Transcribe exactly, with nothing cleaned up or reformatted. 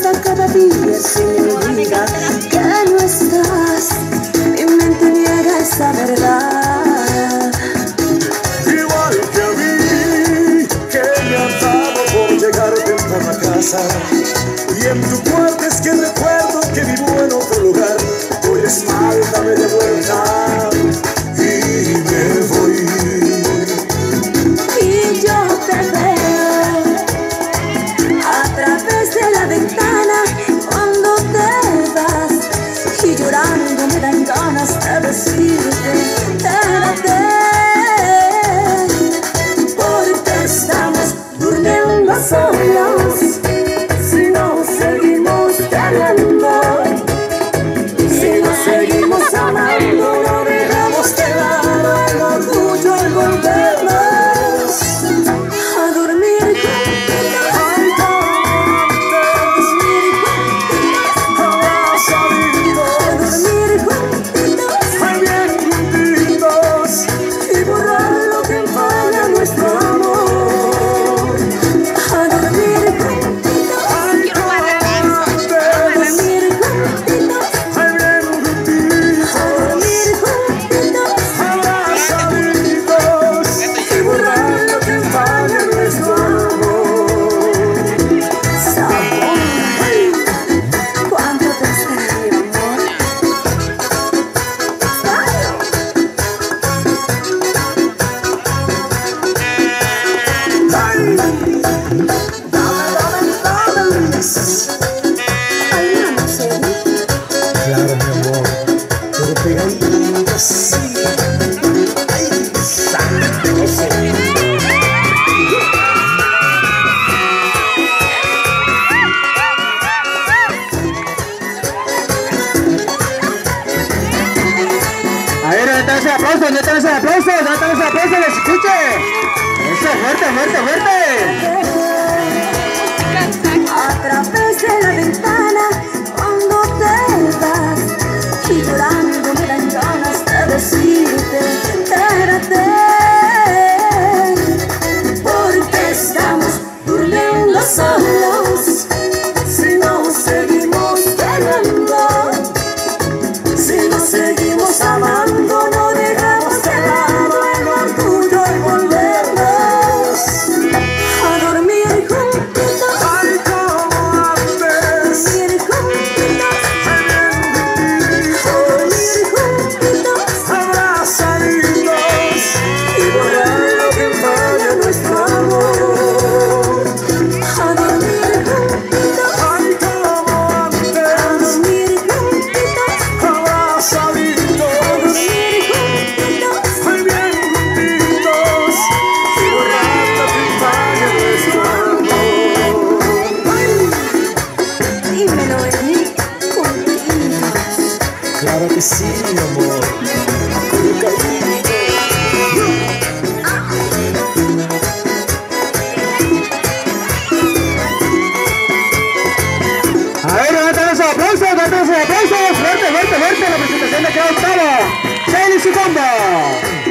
pasa cada día si me digas que no estás? Mi mente niega esa verdad. Igual que a mí, que me han dado por llegar temprano a casa. Y en tu cuarto es que recuerdo que vivo en otro lugar. Hoy espálame de vuelta y me voy. Y yo te veo a través de la ventana cuando te vas, y llorando me dan ganas de decirte quédate, porque estamos durmiendo solos si no seguimos queriendo, si no seguimos amando, no dejamos de lado el orgullo y volvernos a dormir juntitos, a dormir juntitos, Ay, bien juntitos, y borrar lo que empaña nuestro amor. A dormir juntitos, ay, como antes. a dormir juntitos, Ay, bien juntitos, a dormir juntitos, abrazaditos, y borrar lo que empaña nuestro amor. Sabor, cuánto te extraño, amor. ay, dame, dame, dame. Ay, no sé. Claro, mi amor, pero pegadito, sí. Ay, sabroso. A ver, ¿dónde están esos aplausos? ¿Dónde están esos aplausos? ¿Dónde están esos aplausos? ¡Que se escuche! ¡Eso, fuerte, fuerte, fuerte! A través de la ventana cuando te vas, y llorando me dan ganas de decirte quédate, porque estamos durmiendo solos si no seguimos queriendo, si no seguimos amando, no dejamos de lado el orgullo y volvernos a dormir juntitos, Ay, como antes. dormir juntitos, Ay, bien a dormir juntitos, abrazaditos, y borrar lo que empaña nuestro amor. A dormir juntitos, ay, como a antes. dormir juntitos, Abrazaditos, a dormir juntitos, ay, bien juntitos, y borrar lo que empaña nuestro amor. Dímelo, Eni, juntitos. claro que sí, mi amor. Con cariño. A ver, ¿dónde están esos aplausos? ¿Dónde están esos aplausos? ¡Fuerte, fuerte, fuerte! La presentación de cada octavo. ¡Chale y su combo!